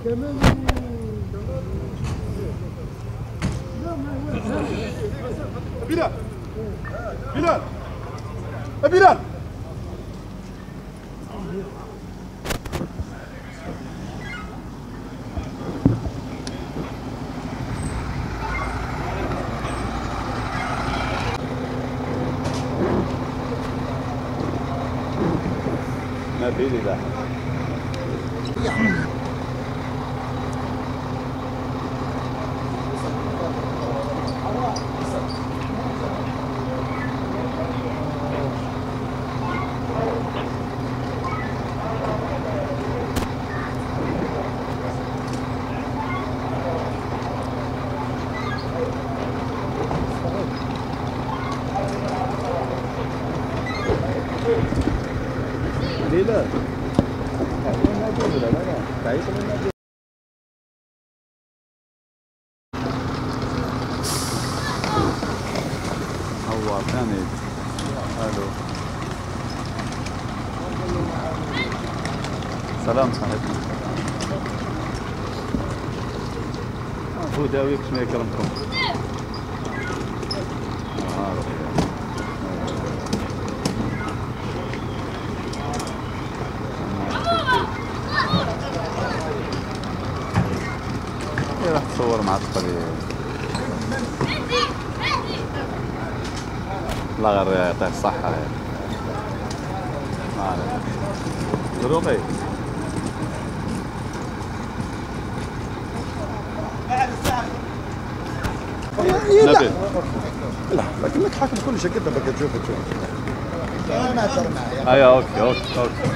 بلال بلال بلال ما في لي ذا ليلى هو ثاني الو سلام صاحبنا هو داويك شنو يكرمكم راح تصور مع الطريق الله غير يعطيه الصحة ما عليك دروقي نبيل لا لكن لك حاكم كل شيء كده بقى تشوف ايوه اوكي اوكي اوكي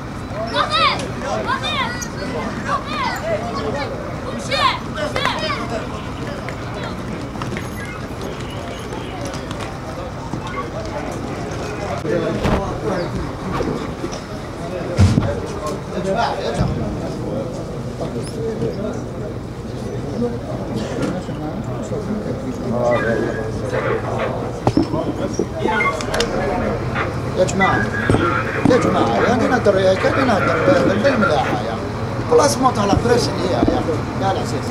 يا جماعة يا جماعة يعني نقدر كان نقدر بالملاحة يعني خلاص موت على بريشن هي يعني لا لا اساس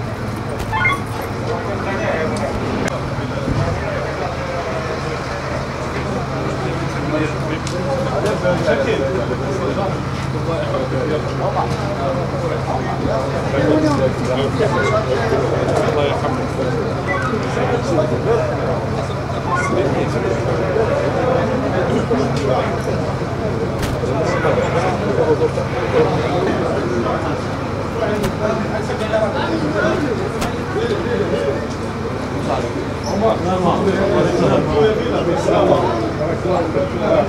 الله يرحمه